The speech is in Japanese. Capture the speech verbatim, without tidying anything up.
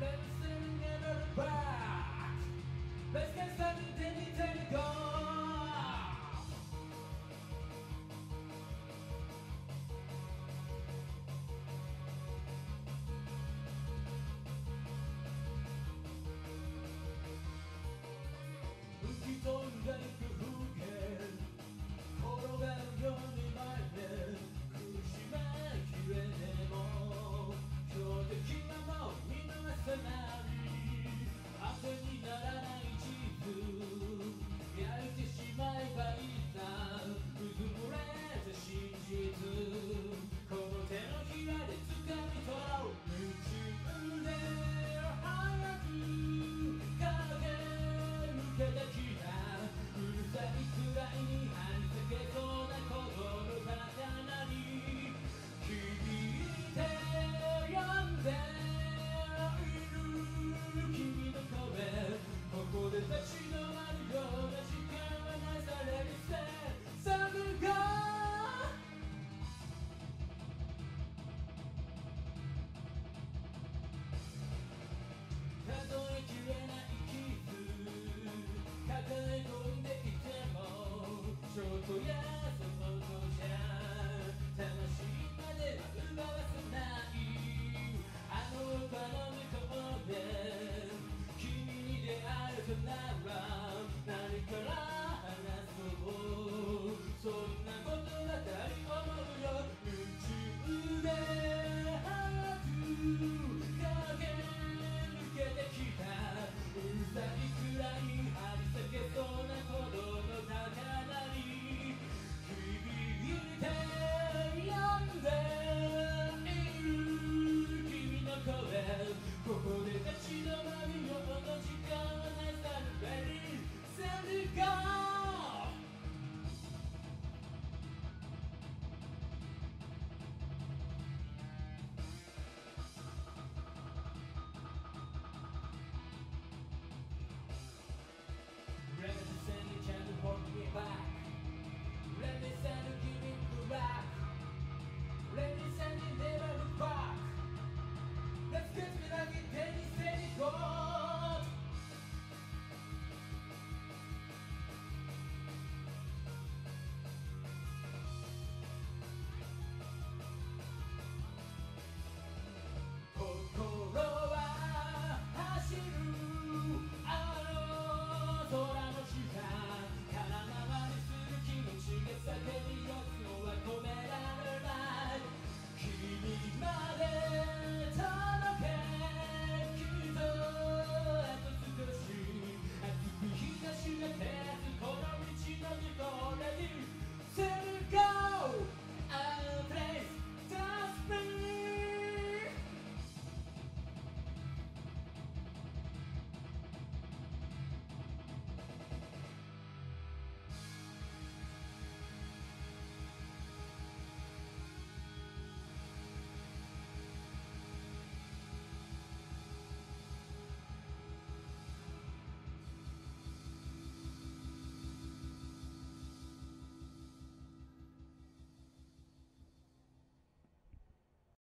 Let's sing another back. Let's get started and it's time to go.吹き飛んでいく風景転がるように前で苦しめきれても強敵はもう見逃せない汗にならない地図焼いてしまえばいいさうずもれた真実この手のひらで掴み取ろう夢中で早く駆け抜けてきたうるさいくらいに張り裂けそうな鼓動の高鳴り響いて呼んでいる君の声ここで立ち止まるような時間はなされるせさぐが数えきれない傷抱え込んでいてもちょっとやそっとじゃ魂までは奪わせないあの丘の向こうで君に出会えたなら何から話そうそんなことばかり思うよ夢中で早く駆け抜けてきたうるさいくらい張り裂けそうな鼓動の高鳴り響いて呼んでいる君の声ここで立ち止まるような時間はなさるべり Send it go Let me send a chance to hold me back. Let me send a